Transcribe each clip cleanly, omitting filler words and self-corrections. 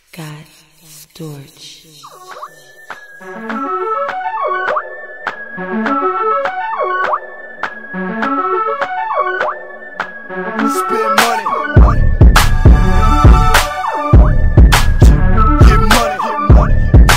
Scott Storch. Spend money, get money.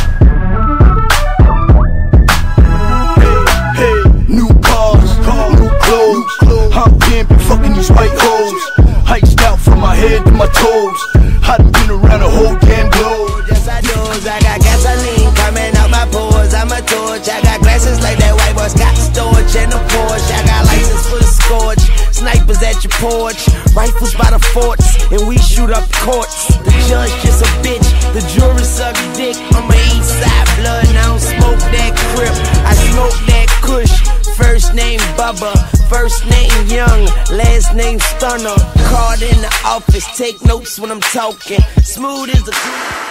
Hey, new cars, new clothes. I'm pimping, fucking these white hoes. Iced out from my head to my toes. I done been around the whole damn globe. Yes, I do. I got gasoline coming out my pores. I'm a torch. I got glasses like that white boy Scott Storch and a Porsche. I got license for the scorch. Snipers at your porch, rifles by the forts, and we shoot up courts. The judge just a bitch, the jury suck dick. I'm a east side blood, and I don't smoke that crip. I smoke that kush. First name Bubba, first name Young, last name Stunner. Card in the office, take notes when I'm talking. Smooth as a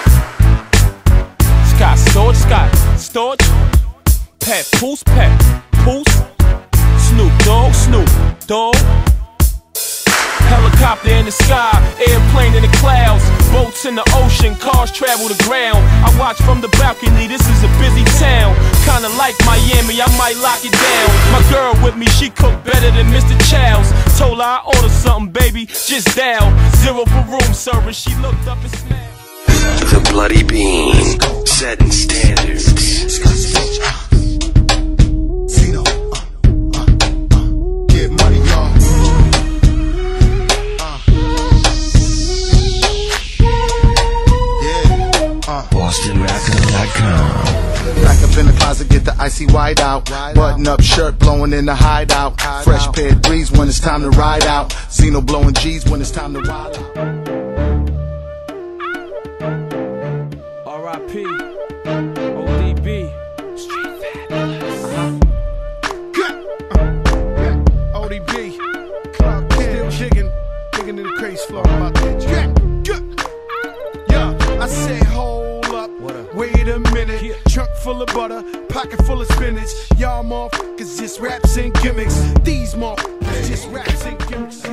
Scott Storch, Pep, Poos, Snoop Dogg. Helicopter in the sky, airplane in the clouds, boats in the ocean, cars travel the ground. I watch from the balcony, this is a busy town. Kinda like Miami, I might lock it down. My girl with me, she cook better than Mr. Chow's. Told her I order something, baby, just dial 0 for room service. She looked up and smiled. The Bloody Bean, setting standards. BostonRapper.com. Back up in the closet, get the icy white out. Button up shirt, blowing in the hideout. Fresh pair of threes when it's time to ride out. Zeno blowing G's when it's time to ride out. R.I.P. ODB. Street Fabulous. ODB. Clark still jigging in the craze floor about that. Yeah, I say hold up. Wait a minute. Trunk full of butter, pocket full of spinach. Y'all motherfuckers just raps and gimmicks. These motherfuckers just raps and gimmicks.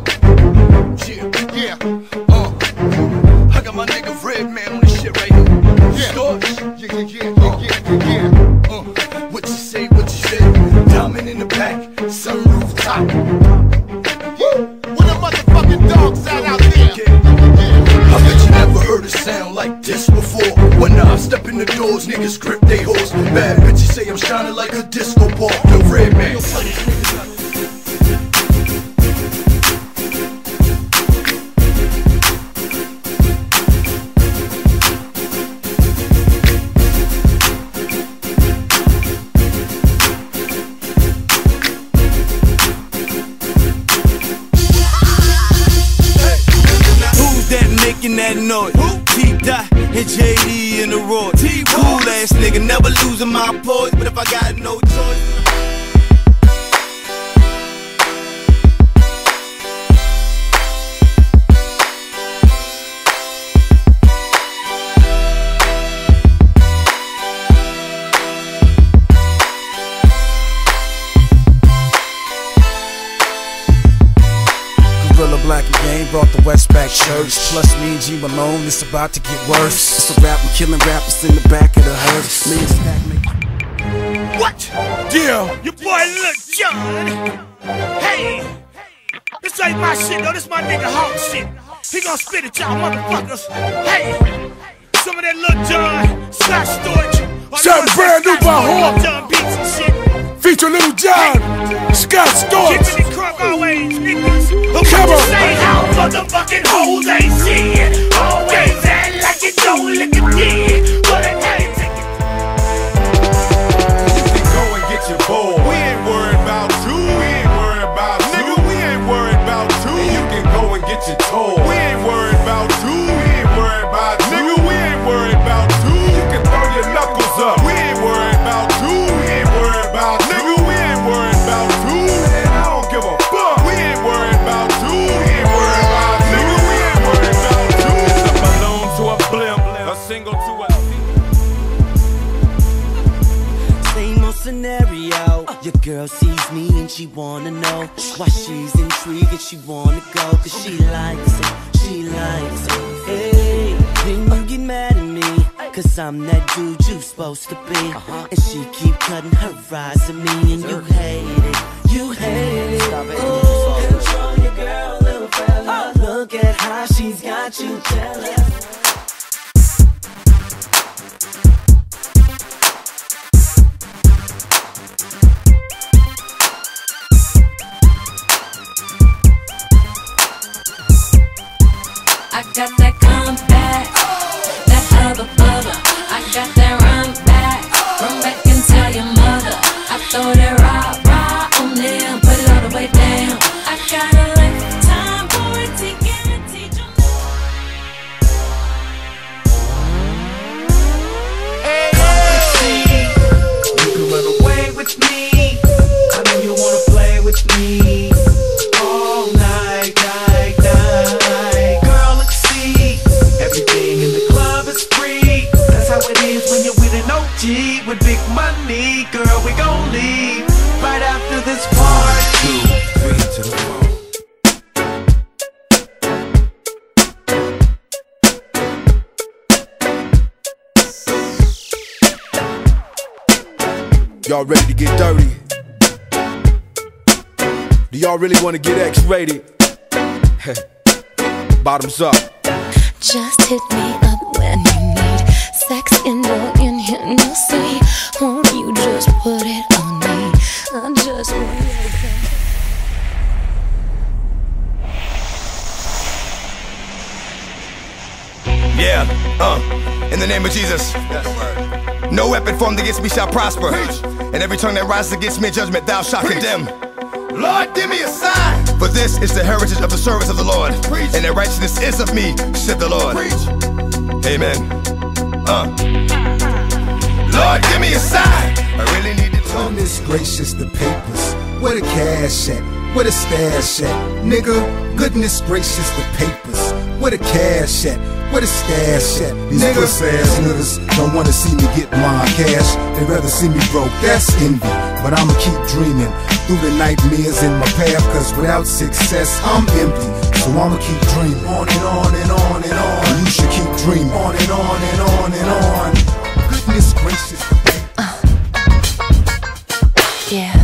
Yeah. I got my nigga Redman on this shit right here. Yeah. What you say? Diamond in the back, sunroof top. Where the motherfucking dogs out there? I bet you never heard a sound like this before. When I step in the doors, niggas grip they hoes. Bad bitches say I'm shining like a disco ball. The Redman. That noise, T-Dot and JD in the road. Cool ass nigga, never losing my poise. But if I got no choice, Black Game brought the Westback Church. Plus me and G Malone, it's about to get worse. It's a rap, I'm killing rappers in the back of the hearse. Me and Stack make. What? Yeah. Your boy Lil Jon. Hey, this ain't my shit though, this my nigga Hawk shit. He gon' spit it, y'all motherfuckers. Hey, some of that Lil Jon, Scott Storch. Something brand new by Hawk. Lil Jon beats and shit. Feature Lil Jon, Scott Storch. Keeping it crunk always, niggas. Come on. Say how motherfucking hoes ain't shit. Always act like you don't look a dick. But it ain't take it. You can go and get your boy. We ain't worried about you. We ain't worried about you. Nigga, we ain't worried about you. You can go and get your toy. We ain't worried about you. We ain't worried about you. Nigga, we ain't worried about you. You can throw your knuckles up. We ain't worried about you. We ain't worried about you. Nigga, we ain't worried about you. And I don't give a fuck. We ain't worried about you. We ain't worried about you. Nigga, we ain't worried about you. It's a balloon to a blimp, a single to a same old scenario. Your girl sees me and she wanna know why she's intrigued and she wanna go. Cause she likes it, she likes it. Hey, then you get mad. Cause I'm that dude you supposed to be. And she keep cutting her rise to me. And you hate it, you hate it. Ooh, control your girl, little fella. Look at how she's got you jealous. I got that comeback, that other butter. I got that run back and tell your mother. I throw that rah on them, put it all the way down. I got a lifetime warranty, guarantee you. Hey, you can run away with me. I know you wanna play with me all night, night, night. Girl, let's see, everything in the club is free. That's how it is when you're with an OG with big money. Girl, we gon' leave right after this party. 1, 2, 3 to the floor. Y'all ready to get dirty? Do y'all really want to get X-rated? Bottoms up. Just hit me up when you need sex in here, no see. Won't you just put it on me? I just want you. Yeah, in the name of Jesus. No weapon formed against me shall prosper. And every tongue that rises against me in judgment thou shalt condemn. Lord, give me a sign. For this is the heritage of the service of the Lord. And the righteousness is of me, said the Lord. Amen. Lord, give me a sign. I really need to talk. Goodness gracious, the papers. Where the cash at? Where the stash at? Nigga, goodness gracious, the papers. Where the cash at? Where the stash at? These pussy ass niggas don't wanna see me get my cash. They rather see me broke, that's envy. But I'ma keep dreaming through the nightmares in my path. Cause without success, I'm empty. So I'ma keep dreaming on and on and on and on. And you should keep dreaming on and on and on and on. Goodness gracious. Yeah.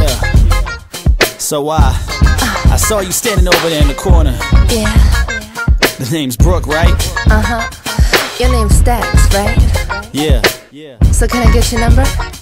So I saw you standing over there in the corner. Yeah. The name's Brooke, right? Your name's Stacks, right? Yeah. So can I get your number?